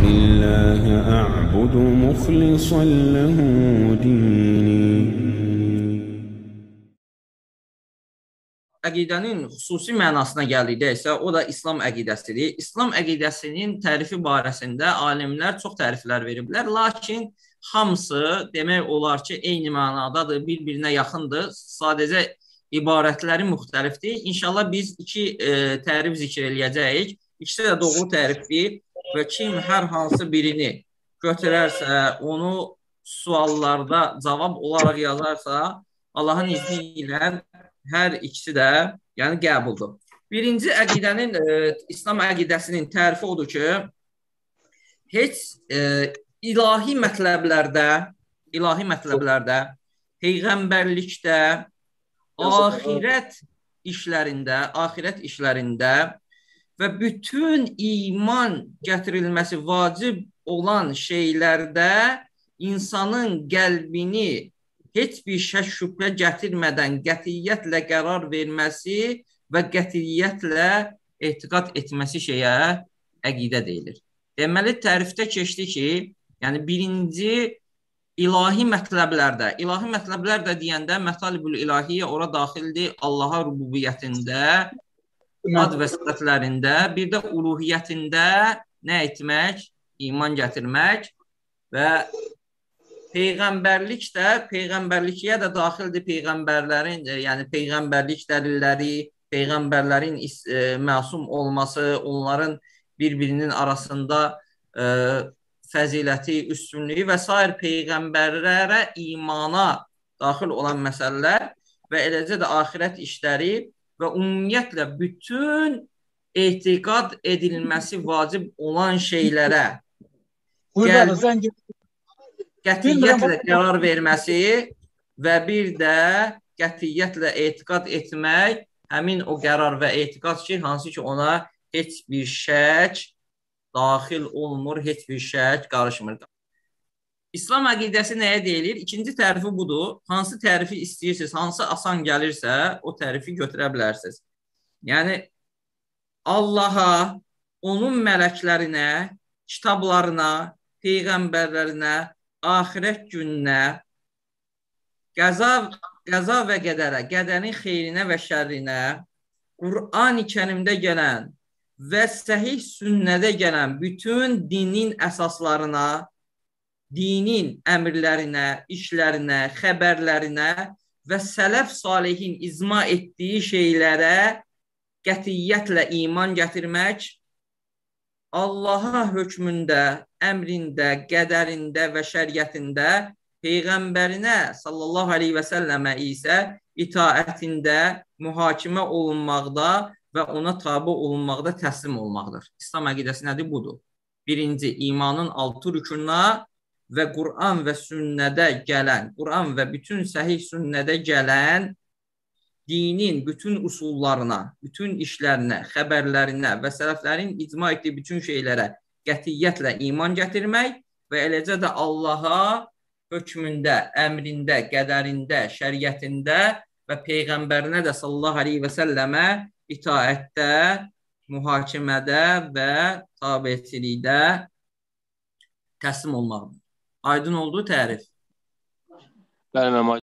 لله أعبد مخلصا له ديني. Əqidənin xüsusi mənasına gəldikdə isə o da İslam əqidəsidir. İslam əqidəsinin tərifi barəsində alimlər çox təriflər veriblər, lakin hamısı demək olar ki, eyni mənadadır, bir-birinə yaxındır. Sadəcə ibarətləri müxtəlifdir. İnşallah biz iki tərif zikr eləyəcəyik. İkisi də doğru tərifdir və kim hər hansı birini götürərsə, onu suallarda cavab olaraq yazarsa, Allahın izni ilə hər ikisi də yəni qəbuldur. Birinci əqidənin, İslam əqidəsinin tərifi odur ki, heç ilahi mətləblərdə, peyğəmbərlikdə, axirət işlərində və bütün iman gətirilməsi vacib olan şeylərdə insanın qəlbini heç bir şək şübhə gətirmədən qətiyyətlə qərar verməsi və qətiyyətlə etiqad etməsi şeyə əqidə deyilir. Deməli, tərifdə keçdi ki, yəni birinci ilahi mətləblər də deyəndə mətalibül ilahiyyə ora daxildir, Allaha rububiyyətində, ad və sifətlərində, bir də uluhiyyətində nə etmək? İman gətirmək və peyğəmbərlikyə də daxildir peyğəmbərlərin, yəni peyğəmbərlik dəlilləri, peyğəmbərlərin məsum olması, onların bir-birinin arasında fəziləti, üstünlüyü və sair peyğəmbərlərə imana daxil olan məsələlər və eləcə də axirət işləri və ümumiyyətlə bütün etiqad edilməsi vacib olan şeylərə qətiyyətlə qərar verməsi və bir də qətiyyətlə etiqad etmək, həmin o qərar və etiqad ki, hansı ki ona heç bir şək daxil olmur, heç bir şək qarışmır. İslam əqidəsi nəyə deyilir? İkinci tərifi budur. Hansı tərifi istəyirsiniz, hansı asan gəlirsə, o tərifi götürə bilərsiniz. Yəni, Allaha, onun mələklərinə, kitablarına, peyğəmbərlərinə, axirət gününə, qəza və qədərə, qədərin xeyrinə və şərrinə, Qur'an-ı Kərimdə gələn və səhih sünnədə gələn bütün dinin əsaslarına, dinin əmrlərinə, işlərinə, xəbərlərinə və sələf salihin icma etdiyi şeylərə qətiyyətlə iman gətirmək, Allaha hökmündə, əmrində, qədərində və şəriətində, Peyğəmbərinə sallallahu aleyhi və səlləmə isə itaətində, mühakimə olunmaqda və ona tabi olunmaqda təslim olmaqdır. İslam əqidəsi nədir? Budur. Birinci, imanın 6 rükününə və Qur'an və sünnədə gələn, Qur'an və bütün səhih sünnədə gələn dinin bütün usullarına, bütün işlərinə, xəbərlərinə və sələflərin icma etdiyi bütün şeylərə qətiyyətlə iman gətirmək və eləcə də Allaha hökmündə, əmrində, qədərində, şəriətində və Peyğəmbərinə də sallallahu aleyhi və səlləmə itaətdə, mühakimədə və tabiçilikdə təslim olmaqdır. Aydın oldu tərif? Bəli,